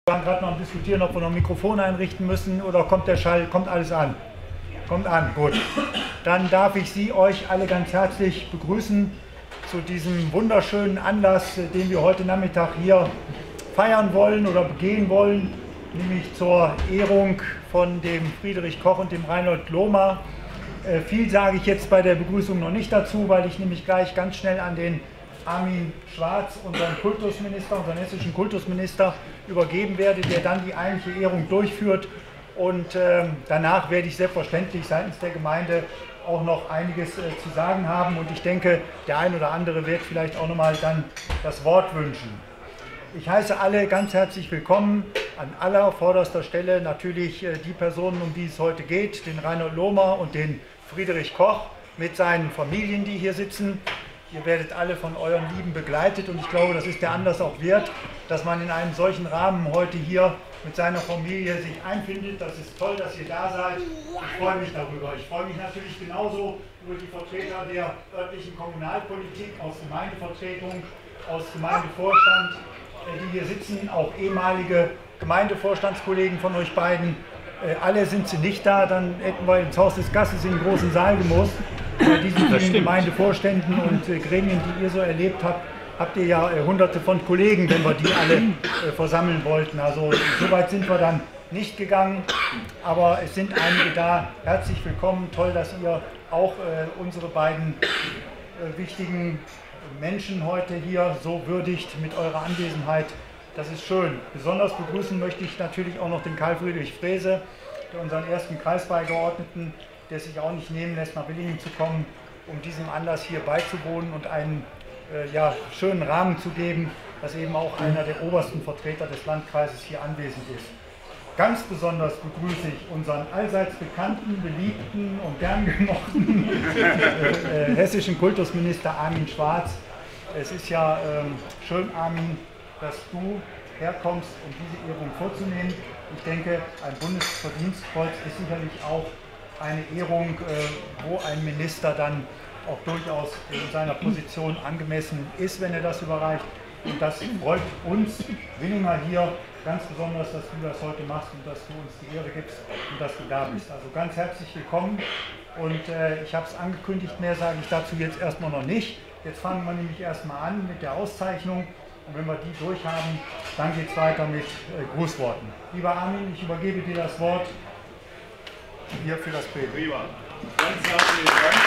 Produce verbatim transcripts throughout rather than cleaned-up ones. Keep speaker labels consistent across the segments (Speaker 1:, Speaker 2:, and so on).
Speaker 1: Wir waren gerade noch am Diskutieren, ob wir noch ein Mikrofon einrichten müssen oder kommt der Schall, kommt alles an? Kommt an, gut. Dann darf ich Sie, euch alle ganz herzlich begrüßen zu diesem wunderschönen Anlass, den wir heute Nachmittag hier feiern wollen oder begehen wollen, nämlich zur Ehrung von dem Friedrich Koch und dem Reinhold Lohmer. Äh, viel sage ich jetzt bei der Begrüßung noch nicht dazu, weil ich nämlich gleich ganz schnell an den Armin Schwarz, unseren Kultusminister, unseren hessischen Kultusminister, übergeben werde, der dann die eigentliche Ehrung durchführt. Und äh, danach werde ich selbstverständlich seitens der Gemeinde auch noch einiges äh, zu sagen haben. Und ich denke, der ein oder andere wird vielleicht auch noch mal dann das Wort wünschen. Ich heiße alle ganz herzlich willkommen, an aller vorderster Stelle natürlich äh, die Personen, um die es heute geht, den Reinhold Lohmer und den Friedrich Koch mit seinen Familien, die hier sitzen. Ihr werdet alle von euren Lieben begleitet und ich glaube, das ist der Anlass auch wert, dass man in einem solchen Rahmen heute hier mit seiner Familie sich einfindet. Das ist toll, dass ihr da seid. Ich freue mich darüber. Ich freue mich natürlich genauso über die Vertreter der örtlichen Kommunalpolitik, aus Gemeindevertretung, aus Gemeindevorstand, die hier sitzen, auch ehemalige Gemeindevorstandskollegen von euch beiden. Alle sind sie nicht da, dann hätten wir ins Haus des Gastes in den großen Saal gemusst. Bei diesen vielen Gemeindevorständen und äh, Gremien, die ihr so erlebt habt, habt ihr ja äh, hunderte von Kollegen, wenn wir die alle äh, versammeln wollten. Also so weit sind wir dann nicht gegangen, aber es sind einige da. Herzlich willkommen, toll, dass ihr auch äh, unsere beiden äh, wichtigen Menschen heute hier so würdigt mit eurer Anwesenheit. Das ist schön. Besonders begrüßen möchte ich natürlich auch noch den Karl Friedrich Frese, der unseren ersten Kreisbeigeordneten, der sich auch nicht nehmen lässt, nach Willingen zu kommen, um diesem Anlass hier beizuwohnen und einen äh, ja, schönen Rahmen zu geben, dass eben auch einer der obersten Vertreter des Landkreises hier anwesend ist. Ganz besonders begrüße ich unseren allseits bekannten, beliebten und gern gemochten äh, äh, hessischen Kultusminister Armin Schwarz. Es ist ja äh, schön, Armin, dass du herkommst, um diese Ehrung vorzunehmen. Ich denke, ein Bundesverdienstkreuz ist sicherlich auch eine Ehrung, wo ein Minister dann auch durchaus in seiner Position angemessen ist, wenn er das überreicht. Und das freut uns Willinger hier ganz besonders, dass du das heute machst und dass du uns die Ehre gibst und dass du da bist. Also ganz herzlich willkommen und äh, ich habe es angekündigt, mehr sage ich dazu jetzt erstmal noch nicht. Jetzt fangen wir nämlich erstmal an mit der Auszeichnung und wenn wir die durch haben, dann geht es weiter mit äh, Grußworten. Lieber Armin, ich übergebe dir das Wort hier für das Bild.
Speaker 2: Prima. Ganz herzlichen Dank.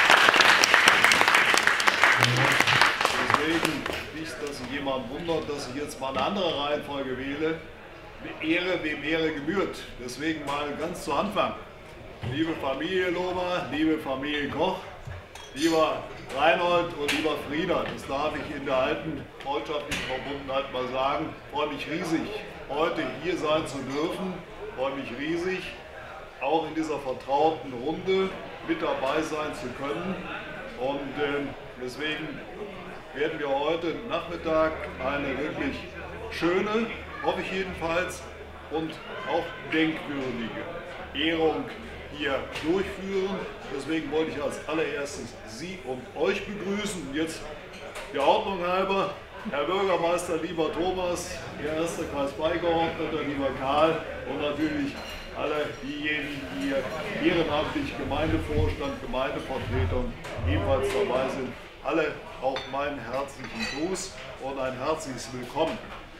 Speaker 2: Deswegen nicht, dass sich jemand wundert, dass ich jetzt mal eine andere Reihenfolge wähle. Ehre, wem Ehre gebührt. Deswegen mal ganz zu Anfang. Liebe Familie Lohmer, liebe Familie Koch, lieber Reinhold und lieber Frieder, das darf ich in der alten freundschaftlichen Verbundenheit mal sagen, freue mich riesig, heute hier sein zu dürfen, freue mich riesig, auch in dieser vertrauten Runde mit dabei sein zu können. Und äh, deswegen werden wir heute Nachmittag eine wirklich schöne, hoffe ich jedenfalls, und auch denkwürdige Ehrung hier durchführen. Deswegen wollte ich als allererstes Sie und euch begrüßen. Und jetzt der Ordnung halber, Herr Bürgermeister, lieber Thomas, Ihr erster Kreisbeigeordneter, lieber Karl und natürlich alle diejenigen, die hier ehrenamtlich Gemeindevorstand, Gemeindevertretung ebenfalls dabei sind, alle auch meinen herzlichen Gruß und ein herzliches Willkommen.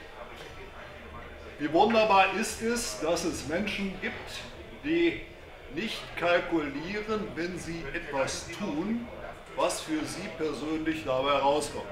Speaker 2: Wie wunderbar ist es, dass es Menschen gibt, die nicht kalkulieren, wenn sie etwas tun, was für sie persönlich dabei rauskommt.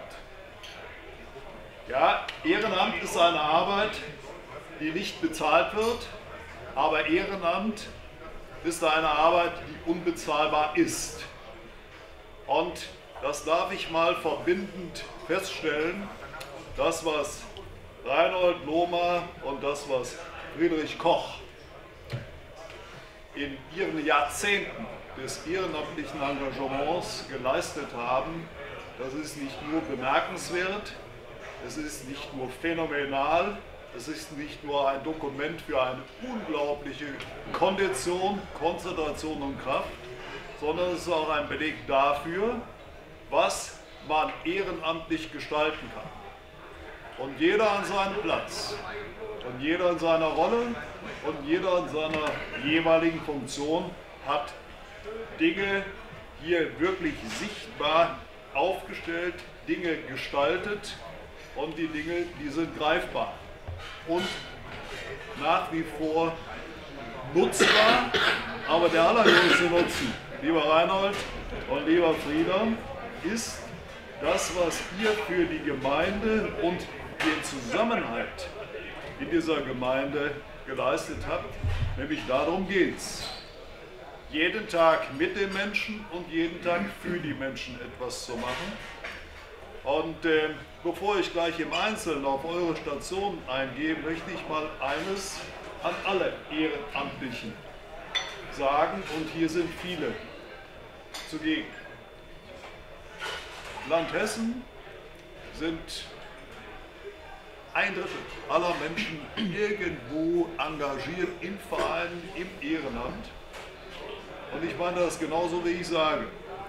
Speaker 2: Ja, Ehrenamt ist eine Arbeit, die nicht bezahlt wird. Aber Ehrenamt ist eine Arbeit, die unbezahlbar ist. Und das darf ich mal verbindend feststellen, das, was Reinhold Lohmer und das, was Friedrich Koch in ihren Jahrzehnten des ehrenamtlichen Engagements geleistet haben, das ist nicht nur bemerkenswert, es ist nicht nur phänomenal, es ist nicht nur ein Dokument für eine unglaubliche Kondition, Konzentration und Kraft, sondern es ist auch ein Beleg dafür, was man ehrenamtlich gestalten kann. Und jeder an seinem Platz und Und jeder in seiner Rolle und jeder in seiner jeweiligen Funktion hat Dinge hier wirklich sichtbar aufgestellt, Dinge gestaltet und die Dinge, die sind greifbar und nach wie vor nutzbar. Aber der allergrößte Nutzen, lieber Reinhold und lieber Frieder, ist das, was ihr für die Gemeinde und den Zusammenhalt in dieser Gemeinde geleistet habt. Nämlich darum geht es. Jeden Tag mit den Menschen und jeden Tag für die Menschen etwas zu machen. Und äh, bevor ich gleich im Einzelnen auf eure Station eingehe, möchte ich mal eines an alle Ehrenamtlichen sagen, und hier sind viele zugegen. Land Hessen sind ein Drittel aller Menschen irgendwo engagiert in Vereinen, im Ehrenamt. Und ich meine das genauso, wie ich sage.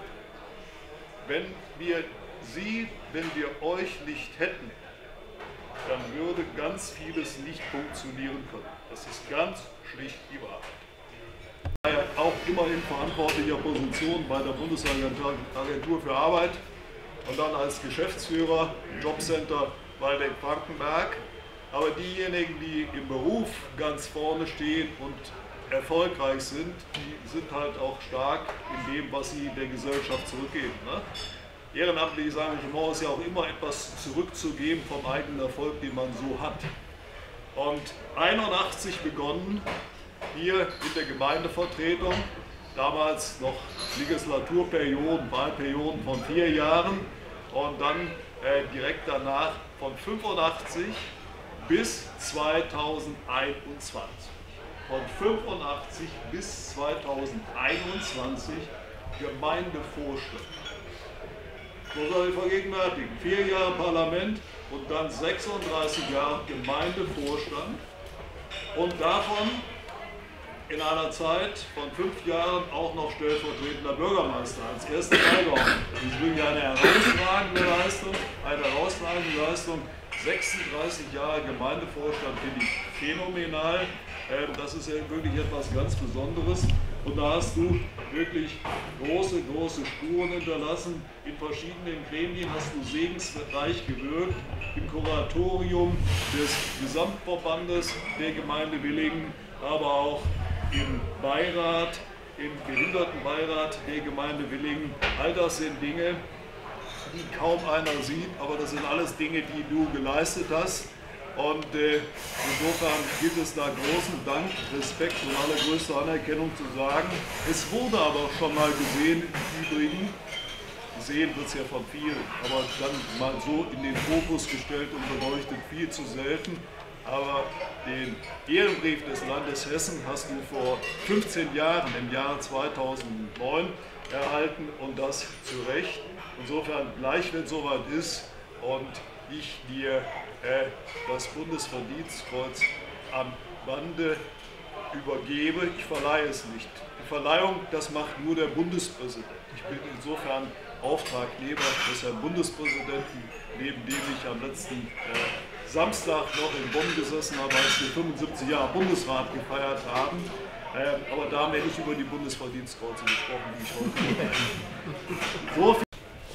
Speaker 2: Wenn wir Sie, wenn wir euch nicht hätten, dann würde ganz vieles nicht funktionieren können. Das ist ganz schlicht die Wahrheit. Ich war ja auch immer in verantwortlicher Position bei der Bundesagentur für Arbeit und dann als Geschäftsführer im Jobcenter Waldeck-Frankenberg. Aber diejenigen, die im Beruf ganz vorne stehen und erfolgreich sind, die sind halt auch stark in dem, was sie der Gesellschaft zurückgeben. Ne? Ehrenamtliches Engagement ist ja auch immer etwas zurückzugeben vom eigenen Erfolg, den man so hat. Und einundachtzig begonnen, hier in der Gemeindevertretung, damals noch Legislaturperioden, Wahlperioden von vier Jahren und dann äh, direkt danach von fünfundachtzig bis zweitausendeinundzwanzig. Von fünfundachtzig bis zweitausendeinundzwanzig Gemeindevorstand. So soll ich vergegenwärtigen. Vier Jahre Parlament und dann sechsunddreißig Jahre Gemeindevorstand. Und davon in einer Zeit von fünf Jahren auch noch stellvertretender Bürgermeister als erster Beigeordneter. Das ist wirklich eine herausragende Leistung, eine herausragende Leistung. sechsunddreißig Jahre Gemeindevorstand finde ich phänomenal. Das ist ja wirklich etwas ganz Besonderes. Und da hast du wirklich große, große Spuren hinterlassen. In verschiedenen Gremien hast du segensreich gewirkt. Im Kuratorium des Gesamtverbandes der Gemeinde Willingen, aber auch im Beirat, im Behindertenbeirat der Gemeinde Willingen. All das sind Dinge, die kaum einer sieht, aber das sind alles Dinge, die du geleistet hast. Und äh, insofern gilt es da großen Dank, Respekt und allergrößte Anerkennung zu sagen. Es wurde aber schon mal gesehen, im Übrigen, gesehen wird es ja von vielen, aber dann mal so in den Fokus gestellt und beleuchtet, viel zu selten. Aber den Ehrenbrief des Landes Hessen hast du vor fünfzehn Jahren, im Jahr zweitausendneun, erhalten und das zu Recht. Insofern gleich, wenn es soweit ist und ich dir äh, das Bundesverdienstkreuz am Bande übergebe, ich verleihe es nicht. Die Verleihung, das macht nur der Bundespräsident. Ich bin insofern Auftraggeber des Herrn Bundespräsidenten, neben dem ich am letzten äh, Samstag noch in Bonn gesessen habe, als wir fünfundsiebzig Jahre Bundesrat gefeiert haben. Ähm, aber da haben wir nicht über die Bundesverdienstkreuze gesprochen, die ich heute so viel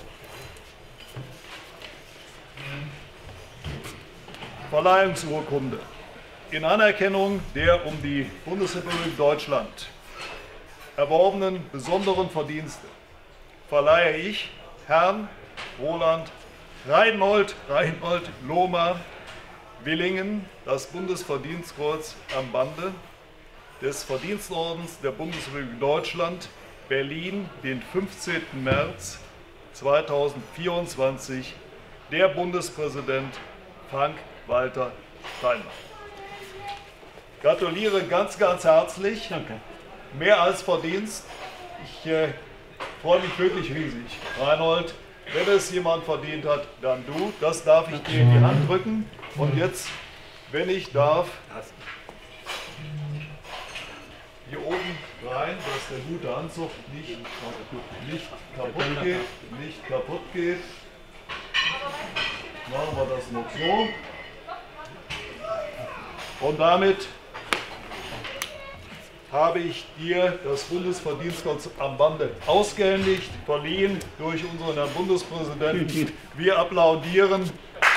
Speaker 2: Verleihungsurkunde. In Anerkennung der um die Bundesrepublik Deutschland erworbenen besonderen Verdienste verleihe ich Herrn Roland Reinhold, Reinhold Lohmer Willingen das Bundesverdienstkreuz am Bande des Verdienstordens der Bundesrepublik Deutschland Berlin, den fünfzehnten März zweitausendvierundzwanzig, der Bundespräsident Frank-Walter Steinmeier. Gratuliere ganz, ganz herzlich.
Speaker 3: Danke.
Speaker 2: Mehr als Verdienst. Ich äh, freue mich wirklich riesig. Reinhold, wenn es jemand verdient hat, dann du. Das darf ich dir in die Hand drücken. Und jetzt, wenn ich darf, hier oben rein, dass der gute Anzug nicht, nicht kaputt geht, nicht kaputt geht. Machen wir das noch so. Und damit habe ich dir das Bundesverdienstkreuz am Bande ausgehändigt, verliehen durch unseren Herrn Bundespräsidenten. Wir applaudieren.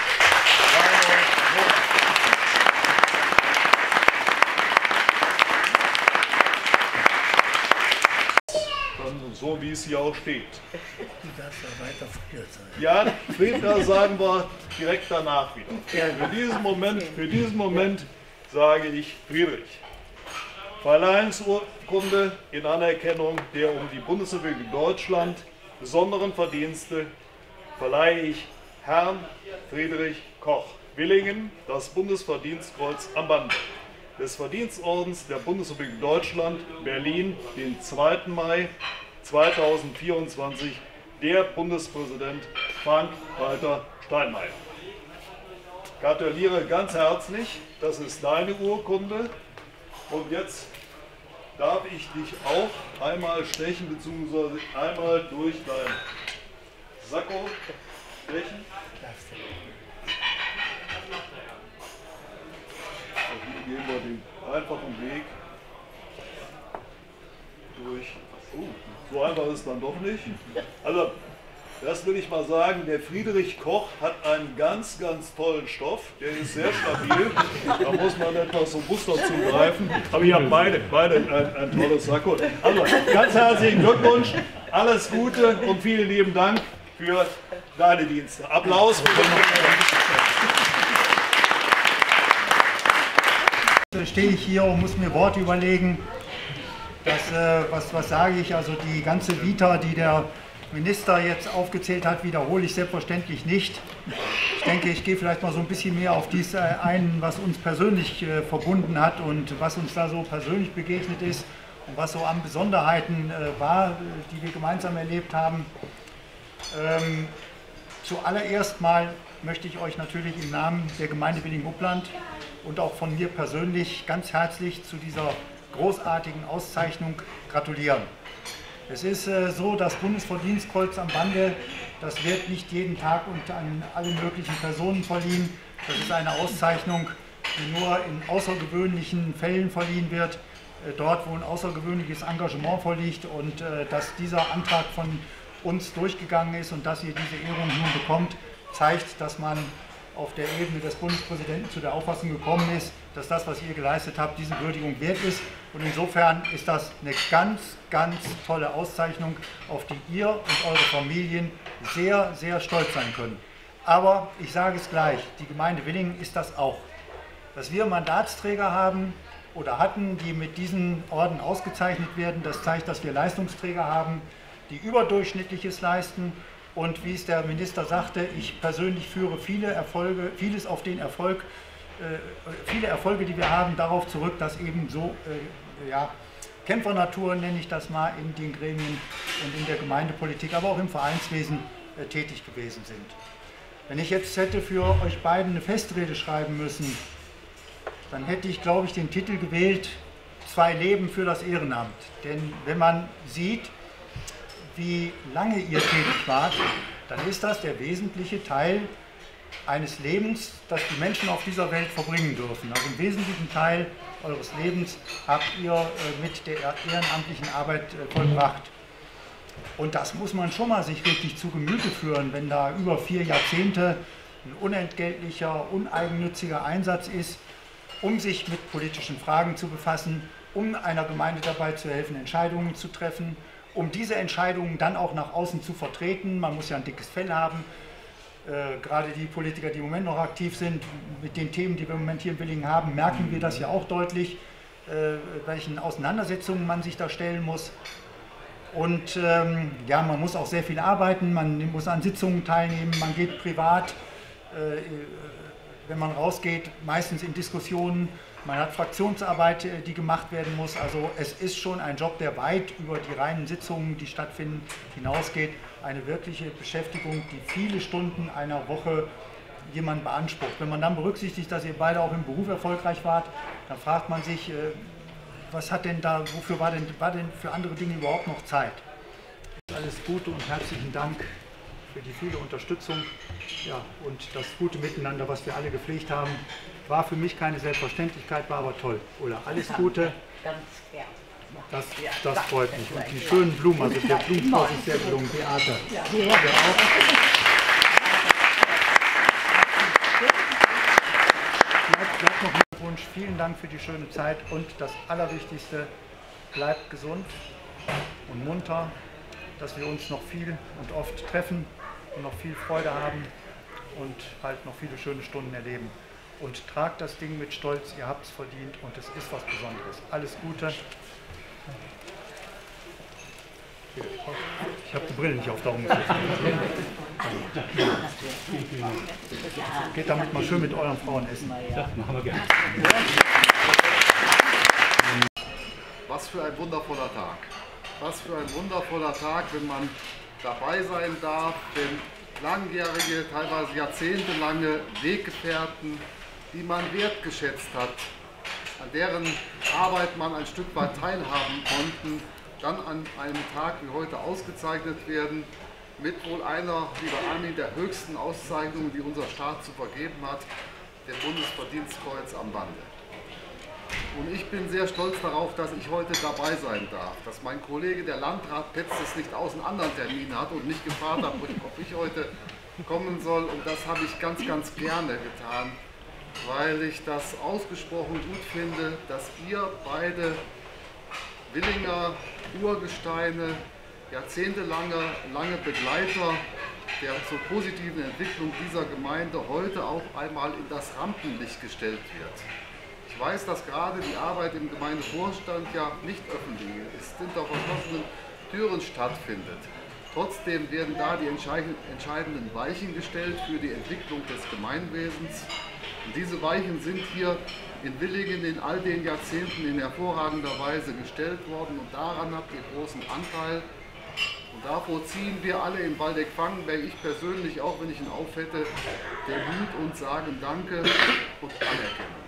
Speaker 2: So wie es hier auch steht.
Speaker 3: Du darfst ja weiter Friedrich sein.
Speaker 2: Ja, Friedrich sagen wir direkt danach wieder. Für diesen Moment, für diesen Moment sage ich Friedrich. Verleihungsurkunde in Anerkennung der um die Bundesrepublik Deutschland besonderen Verdienste verleihe ich Herrn Friedrich Koch, Willingen, das Bundesverdienstkreuz am Bande des Verdienstordens der Bundesrepublik Deutschland, Berlin, den zweiten Mai zweitausendvierundzwanzig, der Bundespräsident Frank-Walter Steinmeier. Gratuliere ganz herzlich, das ist deine Urkunde. Und jetzt darf ich dich auch einmal stechen, beziehungsweise einmal durch dein Sakko stechen. Und hier gehen wir den einfachen Weg durch. Uh, so einfach ist es dann doch nicht. Also, das will ich mal sagen, der Friedrich Koch hat einen ganz, ganz tollen Stoff. Der ist sehr stabil. Da muss man etwas zum Muster zugreifen. Aber ihr habt beide, beide ein, ein tolles Sakko. Also, ganz herzlichen Glückwunsch, alles Gute und vielen lieben Dank für deine Dienste. Applaus für
Speaker 1: den Stehe ich hier und muss mir Worte überlegen. Das, äh, was, was sage ich? Also die ganze Vita, die der Minister jetzt aufgezählt hat, wiederhole ich selbstverständlich nicht. Ich denke, ich gehe vielleicht mal so ein bisschen mehr auf dies äh, ein, was uns persönlich äh, verbunden hat und was uns da so persönlich begegnet ist und was so an Besonderheiten äh, war, die wir gemeinsam erlebt haben. Ähm, zuallererst mal möchte ich euch natürlich im Namen der Gemeinde Willingen-Uppland und auch von mir persönlich ganz herzlich zu dieser großartigen Auszeichnung gratulieren. Es ist äh, so, das Bundesverdienstkreuz am Bande, das wird nicht jeden Tag und an alle möglichen Personen verliehen. Das ist eine Auszeichnung, die nur in außergewöhnlichen Fällen verliehen wird, äh, dort wo ein außergewöhnliches Engagement vorliegt, und äh, dass dieser Antrag von uns durchgegangen ist und dass ihr diese Ehrung nun bekommt, zeigt, dass man auf der Ebene des Bundespräsidenten zu der Auffassung gekommen ist, dass das, was ihr geleistet habt, diese Würdigung wert ist. Und insofern ist das eine ganz, ganz tolle Auszeichnung, auf die ihr und eure Familien sehr, sehr stolz sein können. Aber ich sage es gleich, die Gemeinde Willingen ist das auch. Dass wir Mandatsträger haben oder hatten, die mit diesen Orden ausgezeichnet werden, das zeigt, dass wir Leistungsträger haben, die Überdurchschnittliches leisten. Und wie es der Minister sagte, ich persönlich führe viele Erfolge, vieles auf den Erfolg, äh, viele Erfolge, die wir haben, darauf zurück, dass eben so äh, ja, Kämpfernatur, nenne ich das mal, in den Gremien und in der Gemeindepolitik, aber auch im Vereinswesen äh, tätig gewesen sind. Wenn ich jetzt hätte für euch beiden eine Festrede schreiben müssen, dann hätte ich, glaube ich, den Titel gewählt, Zwei Leben für das Ehrenamt. Denn wenn man sieht, wie lange ihr tätig wart, dann ist das der wesentliche Teil eines Lebens, das die Menschen auf dieser Welt verbringen dürfen. Also einen wesentlichen Teil eures Lebens habt ihr mit der ehrenamtlichen Arbeit vollbracht. Und das muss man schon mal sich richtig zu Gemüte führen, wenn da über vier Jahrzehnte ein unentgeltlicher, uneigennütziger Einsatz ist, um sich mit politischen Fragen zu befassen, um einer Gemeinde dabei zu helfen, Entscheidungen zu treffen, um diese Entscheidungen dann auch nach außen zu vertreten. Man muss ja ein dickes Fell haben. Äh, gerade die Politiker, die im Moment noch aktiv sind, mit den Themen, die wir im Moment hier in Willingen haben, merken wir das ja auch deutlich, äh, welchen Auseinandersetzungen man sich da stellen muss. Und ähm, ja, man muss auch sehr viel arbeiten, man muss an Sitzungen teilnehmen, man geht privat, äh, wenn man rausgeht, meistens in Diskussionen. Man hat Fraktionsarbeit, die gemacht werden muss. Also es ist schon ein Job, der weit über die reinen Sitzungen, die stattfinden, hinausgeht. Eine wirkliche Beschäftigung, die viele Stunden einer Woche jemand beansprucht. Wenn man dann berücksichtigt, dass ihr beide auch im Beruf erfolgreich wart, dann fragt man sich, was hat denn da, wofür war denn, war denn für andere Dinge überhaupt noch Zeit? Alles Gute und herzlichen Dank für die viele Unterstützung, ja, und das gute Miteinander, was wir alle gepflegt haben. War für mich keine Selbstverständlichkeit, war aber toll. Ulla, alles Gute. Das, das freut mich. Und die schönen Blumen, also der Blumenstrauß ist sehr gelungen. Theater. Ja, Bleibt, bleibt noch ein Wunsch. Vielen Dank für die schöne Zeit und das Allerwichtigste, bleibt gesund und munter, dass wir uns noch viel und oft treffen und noch viel Freude haben und halt noch viele schöne Stunden erleben. Und tragt das Ding mit Stolz, ihr habt es verdient und es ist was Besonderes. Alles Gute. Ich habe die Brille nicht auf, darum gesetzt. Geht damit mal schön mit euren Frauen essen.
Speaker 4: Das machen wir gerne.
Speaker 2: Was für ein wundervoller Tag. Was für ein wundervoller Tag, wenn man dabei sein darf, wenn langjährige, teilweise jahrzehntelange Weggefährten, die man wertgeschätzt hat, an deren Arbeit man ein Stück weit teilhaben konnten, dann an einem Tag wie heute ausgezeichnet werden, mit wohl einer, lieber Armin, der höchsten Auszeichnungen, die unser Staat zu vergeben hat, dem Bundesverdienstkreuz am Bande. Und ich bin sehr stolz darauf, dass ich heute dabei sein darf, dass mein Kollege, der Landrat Petz, es nicht aus einem anderen Termin hat und mich gefragt hat, ob ich heute kommen soll. Und das habe ich ganz, ganz gerne getan, weil ich das ausgesprochen gut finde, dass ihr beide Willinger Urgesteine, jahrzehntelange lange Begleiter der zur positiven Entwicklung dieser Gemeinde heute auch einmal in das Rampenlicht gestellt wird. Ich weiß, dass gerade die Arbeit im Gemeindevorstand ja nicht öffentlich ist, hinter verschlossenen Türen stattfindet. Trotzdem werden da die entscheidenden Weichen gestellt für die Entwicklung des Gemeinwesens. Und diese Weichen sind hier in Willingen in all den Jahrzehnten in hervorragender Weise gestellt worden. Und daran habt ihr großen Anteil. Und davor ziehen wir alle in Waldeck-Frankenberg, ich persönlich auch, wenn ich ihn aufhätte, den Hut und sagen Danke und Anerkennung.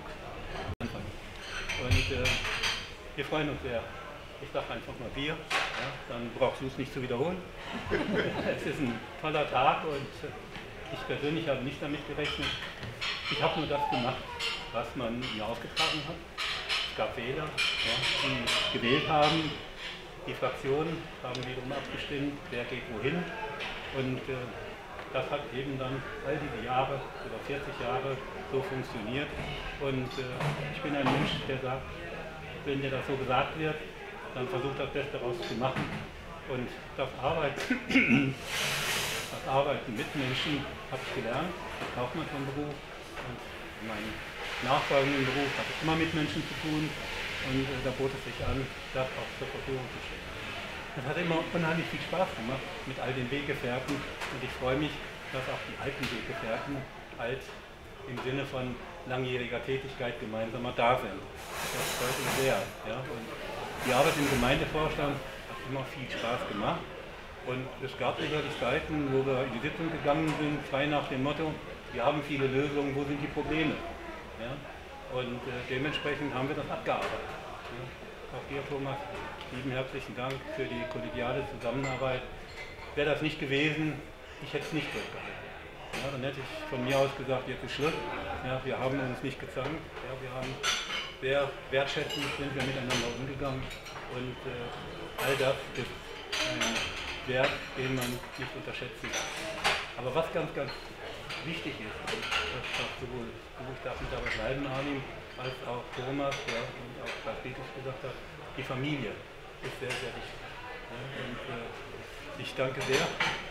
Speaker 4: Und äh, wir freuen uns sehr. Ich sage einfach mal wir, ja, dann brauchst du es nicht zu wiederholen. Es ist ein toller Tag und ich persönlich habe nicht damit gerechnet. Ich habe nur das gemacht, was man mir aufgetragen hat. Es gab Wähler, ja, die gewählt haben. Die Fraktionen haben wiederum abgestimmt, wer geht wohin. Und äh, das hat eben dann all diese Jahre, über vierzig Jahre, so funktioniert. Und äh, ich bin ein Mensch, der sagt, wenn dir das so gesagt wird, dann versucht das Beste daraus zu machen. Und das Arbeiten, das Arbeiten mit Menschen habe ich gelernt, das Kaufmann vom Beruf. Und in meinem nachfolgenden Beruf hatte ich immer mit Menschen zu tun. Und äh, da bot es sich an, das auch zur Verfügung zu stellen. Das hat immer unheimlich viel Spaß gemacht mit all den Weggefährten und ich freue mich, dass auch die alten Weggefährten alt im Sinne von langjähriger Tätigkeit gemeinsamer da sind. Das freut mich sehr. Ja? Und die Arbeit im Gemeindevorstand hat immer viel Spaß gemacht und es gab sicherlich Zeiten, wo wir in die Sitzung gegangen sind, frei nach dem Motto, wir haben viele Lösungen, wo sind die Probleme? Ja? Und äh, dementsprechend haben wir das abgearbeitet. Ja. Auch dir, Thomas, lieben herzlichen Dank für die kollegiale Zusammenarbeit. Wäre das nicht gewesen, ich hätte es nicht durchgehalten. Ja, dann hätte ich von mir aus gesagt, jetzt ist Schluss. Ja, wir haben uns nicht gezankt. Ja, wir haben sehr wertschätzend sind wir miteinander umgegangen. Und äh, all das ist ein Wert, den man nicht unterschätzen kann. Aber was ganz, ganz wichtig ist, und das sagt sowohl du, ich darf nicht dabei bleiben, Armin, als auch Thomas, ja, und auch was Petrus gesagt hat, die Familie ist sehr, sehr wichtig. Ja, und äh, ich danke sehr.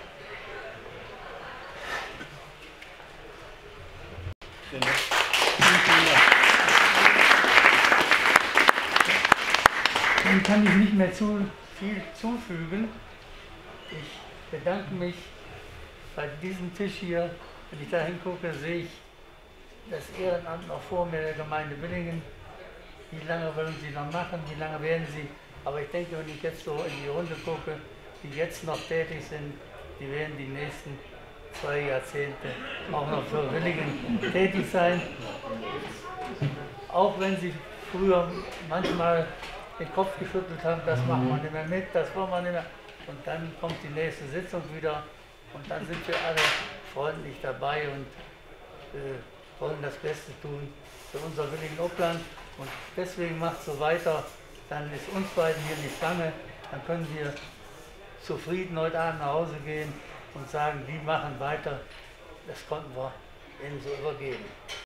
Speaker 4: Vielen Dank.
Speaker 3: Dem kann ich nicht mehr zu viel zufügen. Ich bedanke mich bei diesem Tisch hier. Wenn ich da hingucke, sehe ich das Ehrenamt noch vor mir der Gemeinde Willingen. Wie lange wollen Sie noch machen? Wie lange werden Sie? Aber ich denke, wenn ich jetzt so in die Runde gucke, die jetzt noch tätig sind, die werden die nächsten zwei Jahrzehnte auch noch für Willingen tätig sein. Auch wenn Sie früher manchmal den Kopf geschüttelt haben, das machen wir nicht mehr mit, das wollen wir nicht mehr. Und dann kommt die nächste Sitzung wieder Und dann sind wir alle freundlich dabei und äh, wollen das Beste tun für unser Willing Obland. Und deswegen macht so weiter, dann ist uns beiden hier nicht lange, dann können wir zufrieden heute Abend nach Hause gehen und sagen, die machen weiter, das konnten wir ihnen so übergeben.